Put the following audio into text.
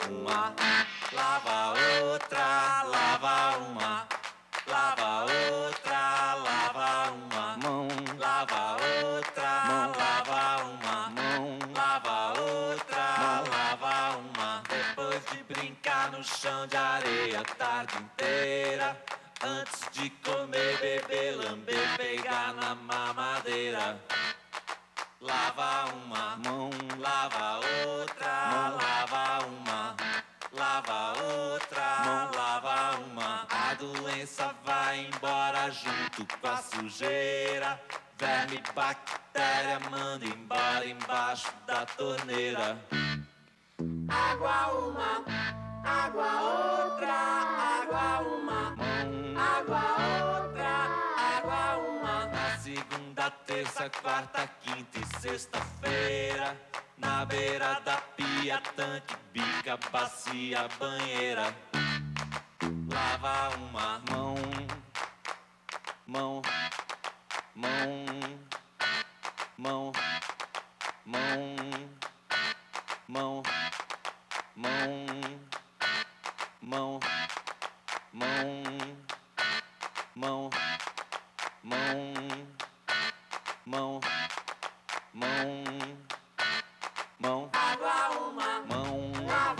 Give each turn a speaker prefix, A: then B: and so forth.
A: uma, lava outra, lava uma, lava outra, lava uma mão, lava outra, mão, lava uma mão, lava outra, lava uma. Depois de brincar no chão de areia a tarde inteira, antes de comer, beber, lamber, pegar na mamadeira. Lava uma mão, lava outra, mão, lava uma, lava outra, mão, lava uma. A doença vai embora junto com a sujeira. Verme, bactéria, manda embora embaixo da torneira. Água uma, água outra, água uma, água outra, água uma. Na segunda, terça, quarta, quinta e sexta-feira, na beira da pia, tanque, bica, bacia, banheira. Lava uma mão, mão, mão, mão, mão, mão, mão, mão, mão, mão, mão, mão, mão, mão, água uma, mão,